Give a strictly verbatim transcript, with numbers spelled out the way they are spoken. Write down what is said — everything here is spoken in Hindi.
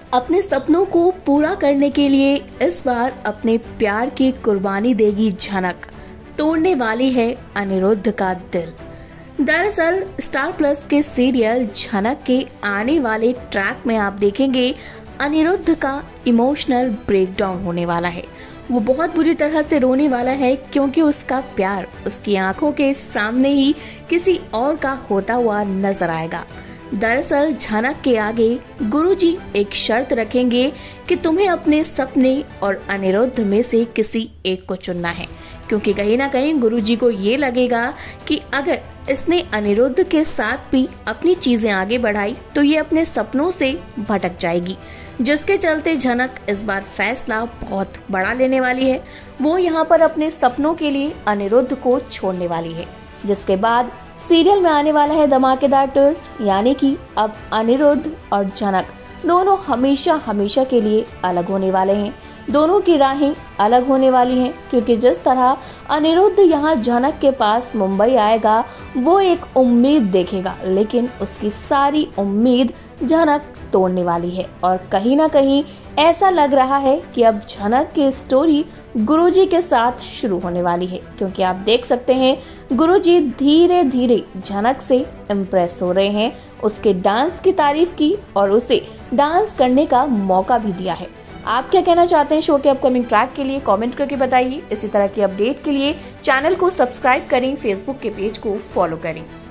अपने सपनों को पूरा करने के लिए इस बार अपने प्यार की कुर्बानी देगी झनक, तोड़ने वाली है अनिरुद्ध का दिल। दरअसल स्टार प्लस के सीरियल झनक के आने वाले ट्रैक में आप देखेंगे अनिरुद्ध का इमोशनल ब्रेकडाउन होने वाला है। वो बहुत बुरी तरह से रोने वाला है क्योंकि उसका प्यार उसकी आंखों के सामने ही किसी और का होता हुआ नजर आएगा। दरअसल झनक के आगे गुरुजी एक शर्त रखेंगे कि तुम्हें अपने सपने और अनिरुद्ध में से किसी एक को चुनना है, क्योंकि कहीं ना कहीं गुरुजी को ये लगेगा कि अगर इसने अनिरुद्ध के साथ भी अपनी चीजें आगे बढ़ाई तो ये अपने सपनों से भटक जाएगी, जिसके चलते झनक इस बार फैसला बहुत बड़ा लेने वाली है। वो यहाँ पर अपने सपनों के लिए अनिरुद्ध को छोड़ने वाली है, जिसके बाद सीरियल में आने वाला है धमाकेदार ट्विस्ट, यानी कि अब अनिरुद्ध और झनक दोनों हमेशा हमेशा के लिए अलग होने वाले हैं। दोनों की राहें अलग होने वाली हैं, क्योंकि जिस तरह अनिरुद्ध यहाँ झनक के पास मुंबई आएगा वो एक उम्मीद देखेगा, लेकिन उसकी सारी उम्मीद झनक तोड़ने वाली है। और कहीं ना कहीं ऐसा लग रहा है कि अब झनक की स्टोरी गुरुजी के साथ शुरू होने वाली है, क्योंकि आप देख सकते हैं गुरुजी धीरे धीरे झनक से इम्प्रेस हो रहे हैं। उसके डांस की तारीफ की और उसे डांस करने का मौका भी दिया है। आप क्या कहना चाहते हैं शो के अपकमिंग ट्रैक के लिए कमेंट करके बताइए। इसी तरह की अपडेट के लिए चैनल को सब्सक्राइब करें, फेसबुक के पेज को फॉलो करें।